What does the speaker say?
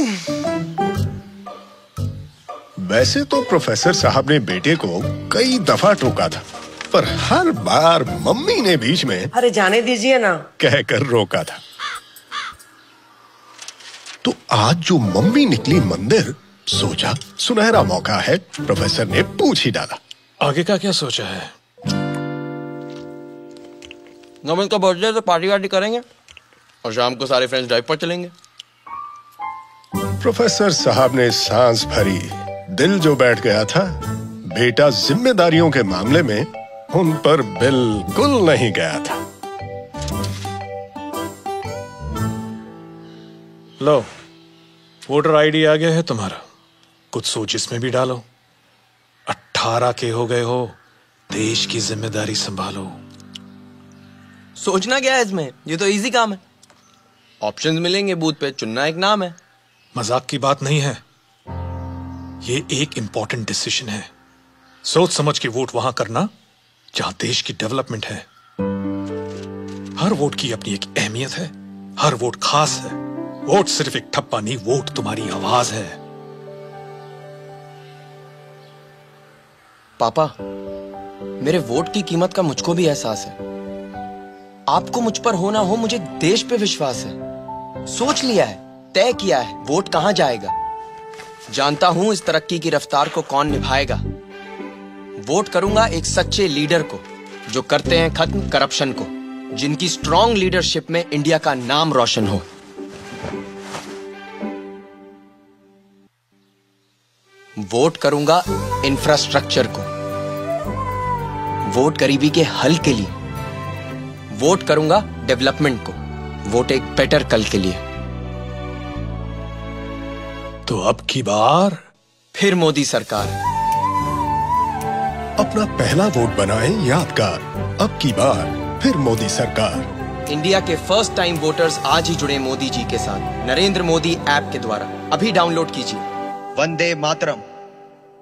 वैसे तो प्रोफेसर साहब ने बेटे को कई दफा टोका था, पर हर बार मम्मी ने बीच में अरे जाने दीजिए ना कहकर रोका था। तो आज जो मम्मी निकली मंदिर, सोचा सुनहरा मौका है, प्रोफेसर ने पूछ ही डाला। आगे का क्या सोचा है? नमन का बर्थडे तो पार्टी वार्टी करेंगे और शाम को सारे फ्रेंड्स ड्राइव पर चलेंगे। प्रोफेसर साहब ने सांस भरी। दिल जो बैठ गया था, बेटा जिम्मेदारियों के मामले में उन पर बिल्कुल नहीं गया था। लो, वोटर आईडी आ गया है तुम्हारा, कुछ सोच इसमें भी डालो। 18 के हो गए हो, देश की जिम्मेदारी संभालो। सोचना क्या है इसमें, ये तो इजी काम है। ऑप्शंस मिलेंगे बूथ पे, चुनना एक नाम है। मजाक की बात नहीं है, ये एक इंपॉर्टेंट डिसीजन है। सोच समझ के वोट वहां करना जहां देश की डेवलपमेंट है। हर वोट की अपनी एक अहमियत है, हर वोट खास है। वोट सिर्फ एक ठप्पा नहीं, वोट तुम्हारी आवाज है। पापा, मेरे वोट की कीमत का मुझको भी एहसास है। आपको मुझ पर हो ना हो, मुझे देश पे विश्वास है। सोच लिया है, तय किया है, वोट कहां जाएगा। जानता हूं इस तरक्की की रफ्तार को कौन निभाएगा। वोट करूंगा एक सच्चे लीडर को, जो करते हैं खत्म करप्शन को, जिनकी स्ट्रॉन्ग लीडरशिप में इंडिया का नाम रोशन हो। वोट करूंगा इंफ्रास्ट्रक्चर को, वोट गरीबी के हल के लिए। वोट करूंगा डेवलपमेंट को, वोट एक बेटर कल के लिए। तो अब की बार फिर मोदी सरकार। अपना पहला वोट बनाएं यादगार, अब की बार फिर मोदी सरकार। इंडिया के फर्स्ट टाइम वोटर्स आज ही जुड़े मोदी जी के साथ, नरेंद्र मोदी ऐप के द्वारा। अभी डाउनलोड कीजिए। वंदे मातरम।